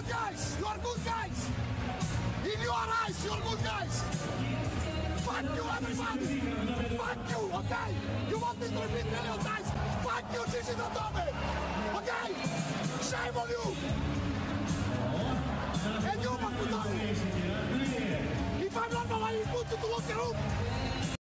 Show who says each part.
Speaker 1: guys. You are good guys. In your eyes, you are good guys. Fuck you, everybody. Fuck you, okay? You want me to repeat million times? Fuck you, Gigi Datome. Okay? Shame on you.